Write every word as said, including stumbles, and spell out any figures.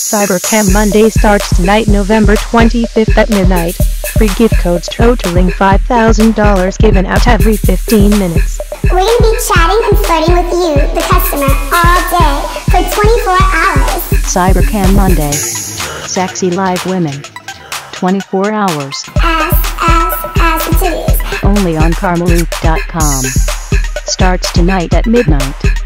CYBERKAM Monday starts tonight, November twenty-fifth at midnight. Free gift codes totaling five thousand dollars given out every fifteen minutes. We're going to be chatting and flirting with you, the customer, all day for twenty-four hours. CYBERKAM Monday. Sexy live women. twenty-four hours. Ass, ass, ass and titties. Only on karmaloop dot com. Starts tonight at midnight.